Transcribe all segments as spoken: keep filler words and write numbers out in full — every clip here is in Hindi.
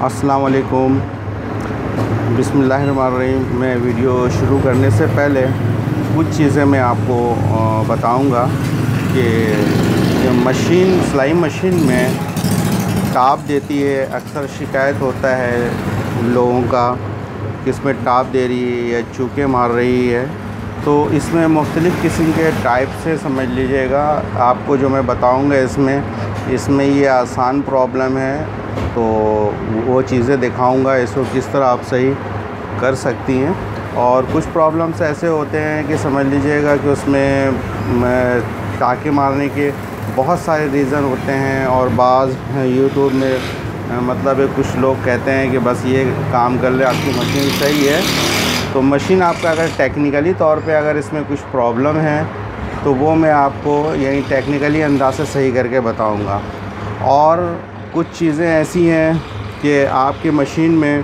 अस्सलाम वालेकुम, बिस्मिल्लाहिर्रहमानिर्रहीम। मैं वीडियो शुरू करने से पहले कुछ चीज़ें मैं आपको बताऊंगा कि मशीन सिलाई मशीन में टाप देती है। अक्सर शिकायत होता है लोगों का कि इसमें टाप दे रही है या चूके मार रही है। तो इसमें मुख्तलिफ़ किस्म के टाइप से समझ लीजिएगा। आपको जो मैं बताऊंगा इसमें इसमें ये आसान प्रॉब्लम है, तो वो चीज़ें दिखाऊंगा इसको किस तरह आप सही कर सकती हैं। और कुछ प्रॉब्लम्स ऐसे होते हैं कि समझ लीजिएगा कि उसमें टाँके मारने के बहुत सारे रीज़न होते हैं। और बाज़ यूट्यूब में मतलब कुछ लोग कहते हैं कि बस ये काम कर ले, आपकी मशीन सही है। तो मशीन आपका अगर टेक्निकली तौर पे अगर इसमें कुछ प्रॉब्लम है तो वो मैं आपको यही टेक्निकली अंदाज़ से सही करके बताऊंगा। और कुछ चीज़ें ऐसी हैं कि आपकी मशीन में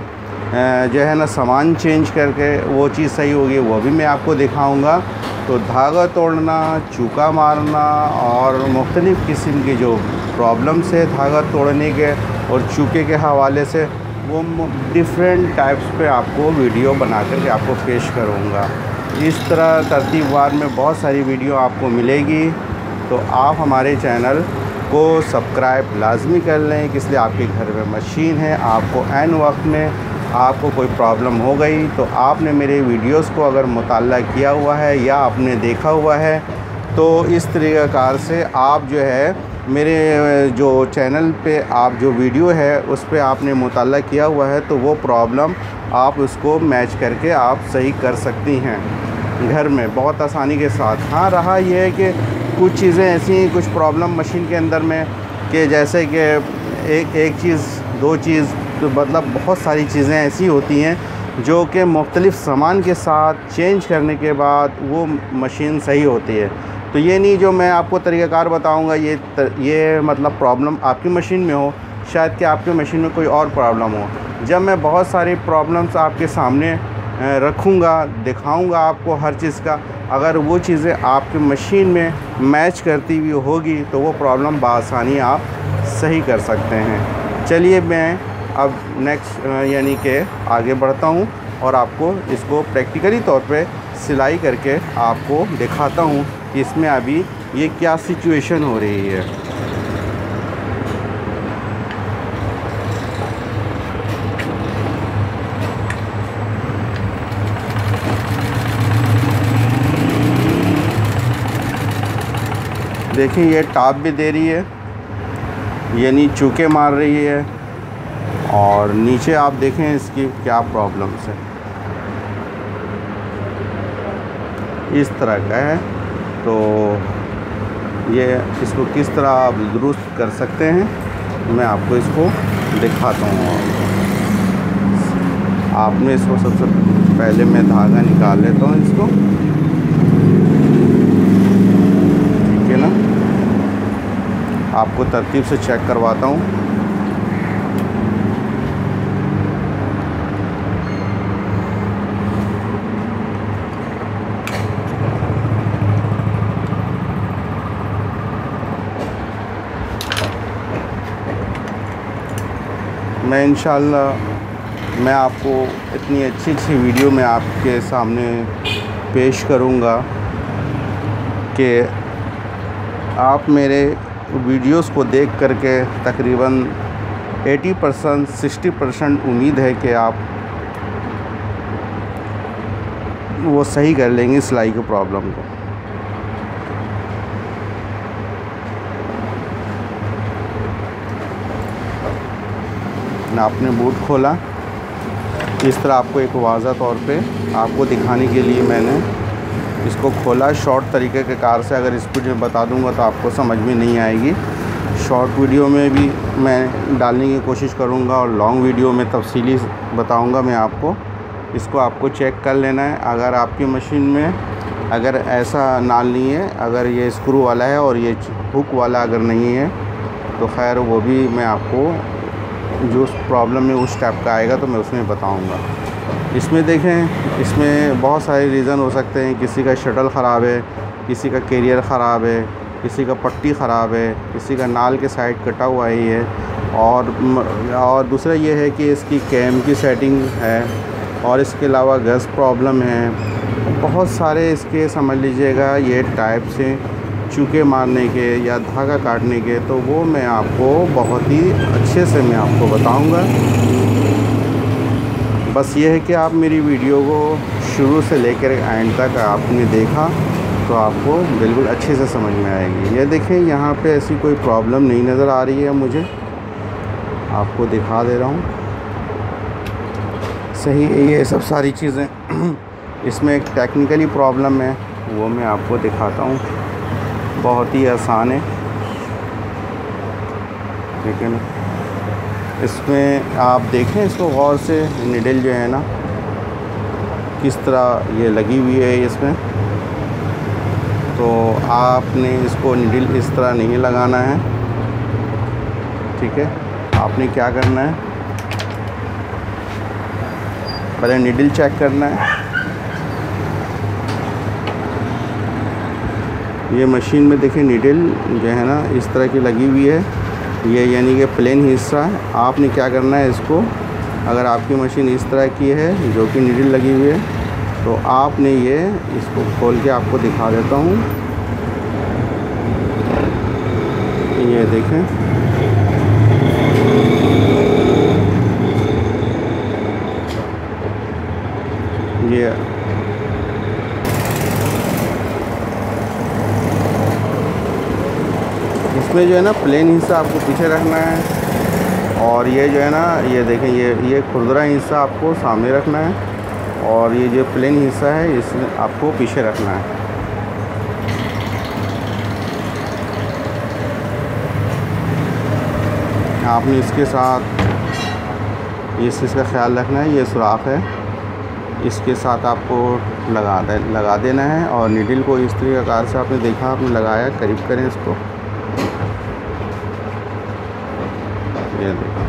जो है ना सामान चेंज करके वो चीज़ सही होगी, वो भी मैं आपको दिखाऊंगा। तो धागा तोड़ना, चूका मारना और मुख्तलिफ़ किस्म की जो प्रॉब्लम्स है धागा तोड़ने के और चूके के हवाले से, वो डिफरेंट टाइप्स पे आपको वीडियो बना करके आपको पेश करूँगा। इस तरह तरतीबवार में बहुत सारी वीडियो आपको मिलेगी। तो आप हमारे चैनल को सब्सक्राइब लाजमी कर लें, इसलिए आपके घर में मशीन है, आपको ऐन वक्त में आपको कोई प्रॉब्लम हो गई तो आपने मेरे वीडियोस को अगर मुताला किया हुआ है या आपने देखा हुआ है तो इस तरीक़ाकार से आप जो है मेरे जो चैनल पे आप जो वीडियो है उस पे आपने मुताला किया हुआ है तो वो प्रॉब्लम आप उसको मैच करके आप सही कर सकती हैं घर में बहुत आसानी के साथ। हाँ, रहा ये है कि कुछ चीज़ें ऐसी हैं, कुछ प्रॉब्लम मशीन के अंदर में कि जैसे कि एक एक चीज़ दो चीज़ तो मतलब बहुत सारी चीज़ें ऐसी होती हैं जो कि मुख्तलिफ़ सामान के साथ चेंज करने के बाद वो मशीन सही होती है। तो ये नहीं जो मैं आपको तरीक़ाकार बताऊंगा ये तर, ये मतलब प्रॉब्लम आपकी मशीन में हो, शायद कि आपकी मशीन में कोई और प्रॉब्लम हो। जब मैं बहुत सारी प्रॉब्लम्स आपके सामने रखूँगा, दिखाऊँगा आपको हर चीज़ का, अगर वो चीज़ें आपकी मशीन में मैच करती हुई होगी तो वो प्रॉब्लम बआसानी आप सही कर सकते हैं। चलिए मैं अब नेक्स्ट यानी कि आगे बढ़ता हूँ और आपको इसको प्रैक्टिकली तौर पे सिलाई करके आपको दिखाता हूँ कि इसमें अभी ये क्या सिचुएशन हो रही है। देखिए ये टाप भी दे रही है, यानी चूके मार रही है। और नीचे आप देखें इसकी क्या प्रॉब्लम्स है, इस तरह का है। तो ये इसको किस तरह आप दुरुस्त कर सकते हैं मैं आपको इसको दिखाता हूँ। आपने इसको सबसे पहले मैं धागा निकाल लेता हूँ इसको, ठीक है ना। आपको तरतीब से चेक करवाता हूँ। मैं इंशाअल्लाह मैं आपको इतनी अच्छी अच्छी वीडियो में आपके सामने पेश करूँगा कि आप मेरे वीडियोस को देख करके तकरीबन अस्सी परसेंट साठ परसेंट उम्मीद है कि आप वो सही कर लेंगे सिलाई की प्रॉब्लम को। आपने बूट खोला, इस तरह आपको एक वाज़ा तौर पे आपको दिखाने के लिए मैंने इसको खोला। शॉर्ट तरीके के कार से अगर स्पीड में बता दूंगा तो आपको समझ में नहीं आएगी। शॉर्ट वीडियो में भी मैं डालने की कोशिश करूंगा और लॉन्ग वीडियो में तफसीली बताऊंगा मैं आपको। इसको आपको चेक कर लेना है। अगर आपकी मशीन में अगर ऐसा नाल नहीं है, अगर ये स्क्रू वाला है और ये हुक वाला अगर नहीं है तो खैर वो भी मैं आपको जो प्रॉब्लम में उस टाइप का आएगा तो मैं उसमें बताऊंगा। इसमें देखें, इसमें बहुत सारे रीज़न हो सकते हैं। किसी का शटल ख़राब है, किसी का कैरियर ख़राब है, किसी का पट्टी ख़राब है, किसी का नाल के साइड कटा हुआ ही है। और और दूसरा ये है कि इसकी कैम की सेटिंग है, और इसके अलावा गैस प्रॉब्लम है। बहुत सारे इसके समझ लीजिएगा ये टाइप से चूके मारने के या धागा काटने के, तो वो मैं आपको बहुत ही अच्छे से मैं आपको बताऊंगा। बस ये है कि आप मेरी वीडियो को शुरू से लेकर एंड तक आपने देखा तो आपको बिल्कुल अच्छे से समझ में आएगी। ये देखें, यहाँ पे ऐसी कोई प्रॉब्लम नहीं नज़र आ रही है मुझे, आपको दिखा दे रहा हूँ। सही है, ये सब सारी चीज़ें इसमें एक टेक्निकली प्रॉब्लम है, वो मैं आपको दिखाता हूँ। बहुत ही आसान है, ठीक है ना। इसमें आप देखें इसको गौर से, निडल जो है ना किस तरह ये लगी हुई है इसमें। तो आपने इसको निडल इस तरह नहीं लगाना है, ठीक है। आपने क्या करना है, पहले निडल चेक करना है। ये मशीन में देखिए निडल जो है ना इस तरह की लगी हुई है, ये यानी कि प्लेन हिस्सा है। आपने क्या करना है इसको, अगर आपकी मशीन इस तरह की है जो कि निडल लगी हुई है, तो आपने ये इसको खोल के आपको दिखा देता हूँ। ये देखें, ये इसमें जो है ना प्लेन हिस्सा आपको पीछे रखना है, और ये जो है ना ये देखें, ये ये खुरदरा हिस्सा आपको सामने रखना है, और ये जो प्लेन हिस्सा है इसमें आपको पीछे रखना है। आपने इसके साथ इस चीज़ का ख्याल रखना है, ये सुराख है, इसके साथ आपको लगा दे लगा देना है। और नीडल को इस तरीक़ाकार से आपने देखा, आपने लगाया, करीब करें इसको, ये देखो,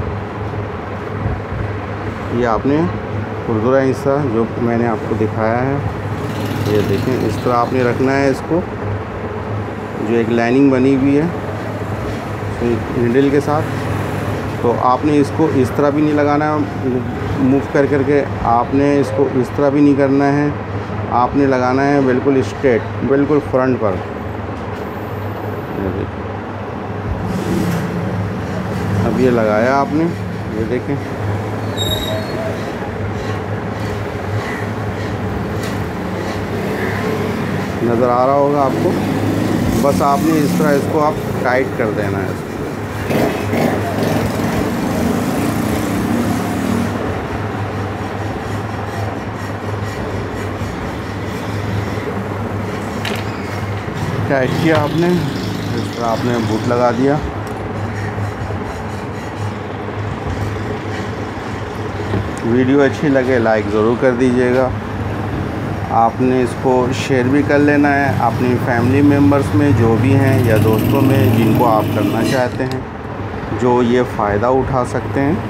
ये आपने खुरदुरा हिस्सा जो मैंने आपको दिखाया है, ये देखें इस तरह आपने रखना है इसको। जो एक लाइनिंग बनी हुई है नीडल के साथ, तो आपने इसको इस तरह भी नहीं लगाना है मूव कर कर के, आपने इसको इस तरह भी नहीं करना है, आपने लगाना है बिल्कुल स्ट्रेट, बिल्कुल फ्रंट पर। ये देखिए, अब ये लगाया आपने, ये देखें, नज़र आ रहा होगा आपको। बस आपने इस तरह इसको आप टाइट कर देना है इसको। टाइट किया आपने, इस तरह आपने बूट लगा दिया। वीडियो अच्छी लगे लाइक ज़रूर कर दीजिएगा। आपने इसको शेयर भी कर लेना है अपनी फैमिली मेम्बर्स में जो भी हैं, या दोस्तों में जिनको आप करना चाहते हैं, जो ये फ़ायदा उठा सकते हैं।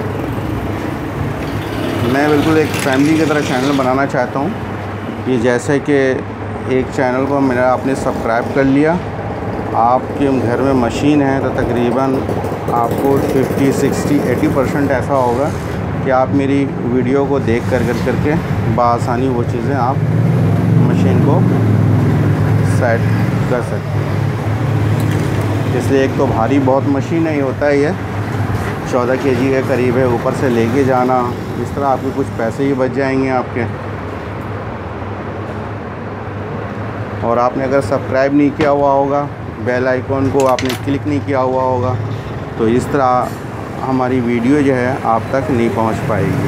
मैं बिल्कुल एक फैमिली की तरह चैनल बनाना चाहता हूँ। ये जैसे कि एक चैनल को मेरा आपने सब्सक्राइब कर लिया, आपके घर में मशीन है तो तकरीबन आपको फिफ्टी सिक्सटी एटी परसेंट ऐसा होगा कि आप मेरी वीडियो को देख कर कर करके बआसानी वो चीज़ें आप मशीन को सेट कर सकते हैं। इसलिए एक तो भारी बहुत मशीन नहीं होता है, ये चौदह के जी के करीब है, ऊपर से लेके जाना, इस तरह आपके कुछ पैसे ही बच जाएंगे आपके। और आपने अगर सब्सक्राइब नहीं किया हुआ होगा, बेल आइकॉन को आपने क्लिक नहीं किया हुआ होगा, तो इस तरह हमारी वीडियो जो है आप तक नहीं पहुंच पाएगी।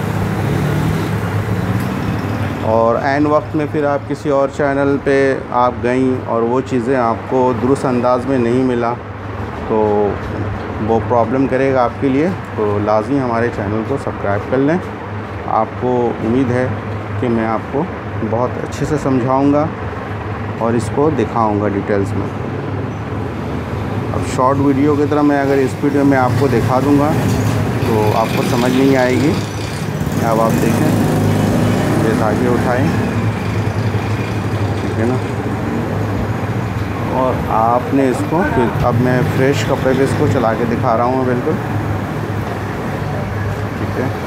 और ऐन वक्त में फिर आप किसी और चैनल पे आप गई और वो चीज़ें आपको दुरुस्त अंदाज में नहीं मिला, तो वो प्रॉब्लम करेगा आपके लिए। तो लाज़मी हमारे चैनल को सब्सक्राइब कर लें। आपको उम्मीद है कि मैं आपको बहुत अच्छे से समझाऊंगा और इसको दिखाऊंगा डिटेल्स में। अब शॉर्ट वीडियो की तरह मैं अगर स्पीड में मैं आपको दिखा दूंगा तो आपको समझ नहीं आएगी। अब आप देखें, ये धागे उठाएं, ठीक है ना, और आपने इसको फिर अब मैं फ्रेश कपड़े पे इसको चला के दिखा रहा हूँ बिल्कुल, ठीक है।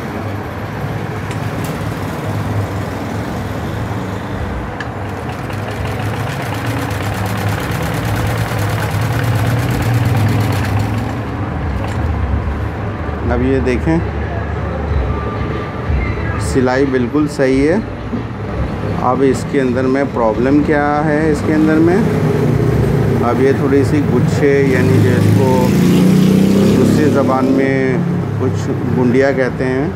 अब ये देखें, सिलाई बिल्कुल सही है। अब इसके अंदर में प्रॉब्लम क्या है, इसके अंदर में अब ये थोड़ी सी गुच्छे, यानी जिसको दूसरी ज़बान में कुछ गुंडिया कहते हैं,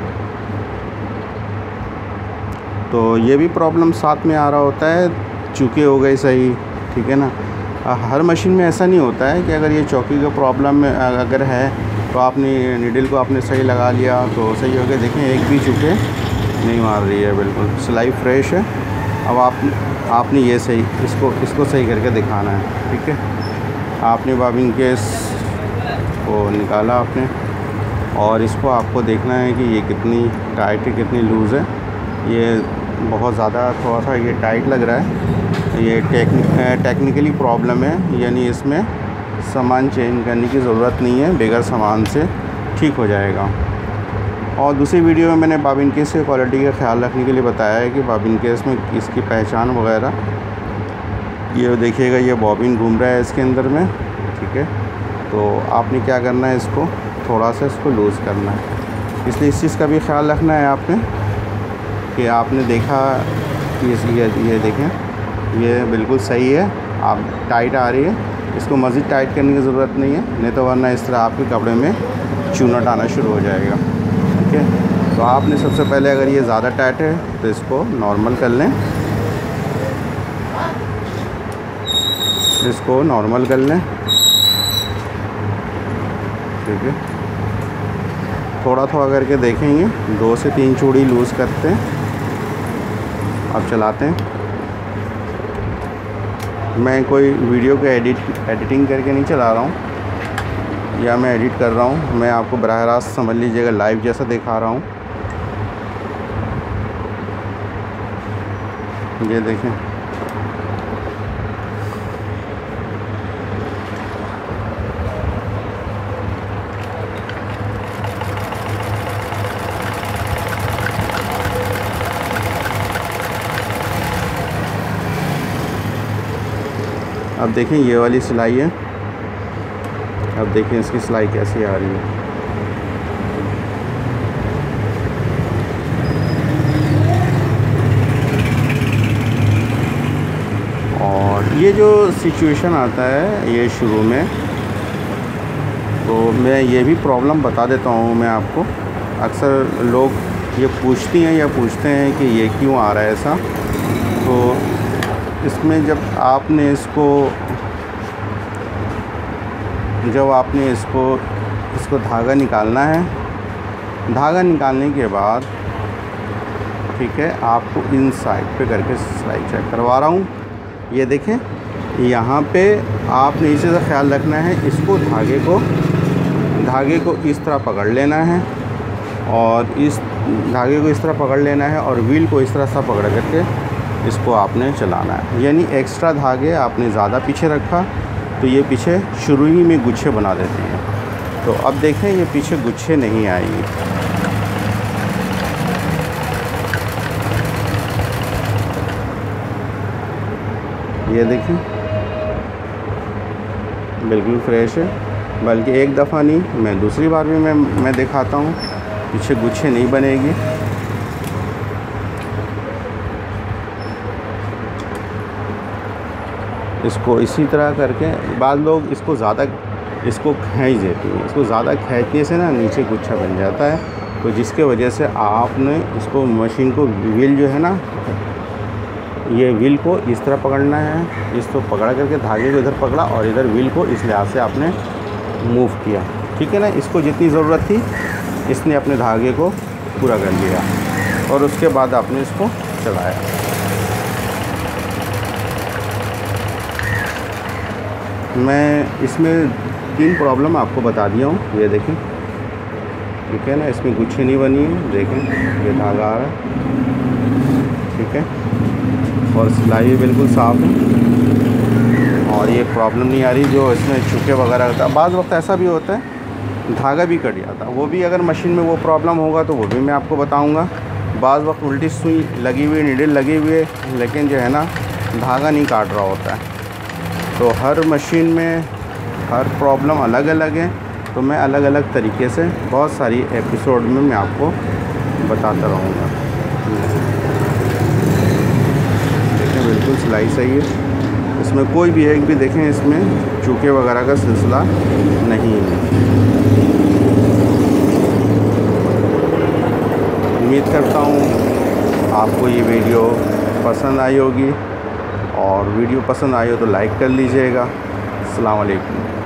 तो ये भी प्रॉब्लम साथ में आ रहा होता है। चूके हो गए सही, ठीक है ना। हर मशीन में ऐसा नहीं होता है कि अगर ये चौकी का प्रॉब्लम अगर है तो आपने नीडल को आपने सही लगा लिया तो सही हो गया। देखें, एक भी चूके नहीं मार रही है, बिल्कुल सिलाई फ्रेश है। अब आप आपने ये सही इसको इसको सही करके दिखाना है, ठीक है। आपने बॉबिन केस को निकाला आपने, और इसको आपको देखना है कि ये कितनी टाइट है, कितनी लूज़ है। ये बहुत ज़्यादा थोड़ा सा ये टाइट लग रहा है, ये टेक्निक टेक्निकली प्रॉब्लम है, यानी इसमें सामान चेंज करने की ज़रूरत नहीं है, बगैर सामान से ठीक हो जाएगा। और दूसरी वीडियो में मैंने बॉबिन केस की क्वालिटी का ख्याल रखने के लिए बताया है कि बॉबिन केस में इसकी पहचान वगैरह, ये देखिएगा ये बॉबिन घूम रहा है इसके अंदर में, ठीक है। तो आपने क्या करना है, इसको थोड़ा सा इसको लूज़ करना है। इसलिए इस चीज़ का भी ख्याल रखना है आपने कि आपने देखा कि ये ये देखें, ये बिल्कुल सही है। आप टाइट आ रही है, इसको मज़ीद टाइट करने की ज़रूरत नहीं है, नहीं तो वरना इस तरह आपके कपड़े में चूनट आना शुरू हो जाएगा, ठीक है। तो आपने सबसे पहले अगर ये ज़्यादा टाइट है तो इसको नॉर्मल कर लें, इसको नॉर्मल कर लें, ठीक है। थोड़ा थोड़ा करके देखेंगे, दो से तीन चूड़ी लूज़ करते हैं, अब चलाते हैं। मैं कोई वीडियो को एडिट एडिटिंग करके नहीं चला रहा हूँ, या मैं एडिट कर रहा हूँ, मैं आपको बराह रास्त समझ लीजिएगा लाइव जैसा दिखा रहा हूँ। ये देखें, अब देखें ये वाली सिलाई है, अब देखें इसकी सिलाई कैसी आ रही है। और ये जो सिचुएशन आता है ये शुरू में, तो मैं ये भी प्रॉब्लम बता देता हूँ मैं आपको। अक्सर लोग ये पूछती हैं या पूछते हैं कि ये क्यों आ रहा है ऐसा। तो इसमें जब आपने इसको जब आपने इसको इसको धागा निकालना है, धागा निकालने के बाद, ठीक है, आपको इन साइड पे करके सिलाई चेक करवा रहा हूँ। ये देखें, यहाँ पे आपने इसी तरह ख्याल रखना है, इसको धागे को धागे को इस तरह पकड़ लेना है, और इस धागे को इस तरह पकड़ लेना है, और व्हील को इस तरह सा पकड़ करके इसको आपने चलाना है। यानी एक्स्ट्रा धागे आपने ज़्यादा पीछे रखा तो ये पीछे शुरू ही में गुच्छे बना देते हैं। तो अब देखें, ये पीछे गुच्छे नहीं आएंगे। ये देखें, बिल्कुल फ्रेश है, बल्कि एक दफ़ा नहीं, मैं दूसरी बार भी मैं मैं दिखाता हूँ, पीछे गुच्छे नहीं बनेगी। इसको इसी तरह करके, बाद लोग इसको ज़्यादा इसको खींच देती हैं, इसको ज़्यादा खींचने से ना नीचे गुच्छा बन जाता है, तो जिसके वजह से आपने इसको मशीन को व्हील जो है ना, ये व्हील को इस तरह पकड़ना है, इसको पकड़ा करके धागे को इधर पकड़ा और इधर व्हील को इस लिहाज से आपने मूव किया, ठीक है ना। इसको जितनी ज़रूरत थी इसने अपने धागे को पूरा कर लिया, और उसके बाद आपने इसको चलाया। मैं इसमें तीन प्रॉब्लम आपको बता दिया हूँ, ये देखें, ठीक है ना। इसमें गुच्छे नहीं बनी है, देखें ये धागा आ रहा है, ठीक है, और सिलाई भी बिल्कुल साफ़ है। और ये प्रॉब्लम नहीं आ रही जो इसमें चुके वगैरह होता है। बाज़ वक्त ऐसा भी होता है धागा भी कट जाता है, वो भी अगर मशीन में वो प्रॉब्लम होगा तो वो भी मैं आपको बताऊंगा। बाज़ वक्त उल्टी सुई लगी हुई, नीडल लगी हुई है, लेकिन जो है ना धागा नहीं काट रहा होता है। तो हर मशीन में हर प्रॉब्लम अलग अलग है, तो मैं अलग अलग तरीके से बहुत सारी एपिसोड में मैं आपको बताता रहूँगा। देखें बिल्कुल सिलाई सही है, इसमें कोई भी एक भी देखें इसमें चूके वगैरह का सिलसिला नहीं है। उम्मीद करता हूँ आपको ये वीडियो पसंद आई होगी, और वीडियो पसंद आई हो तो लाइक कर लीजिएगा। अस्सलाम वालेकुम।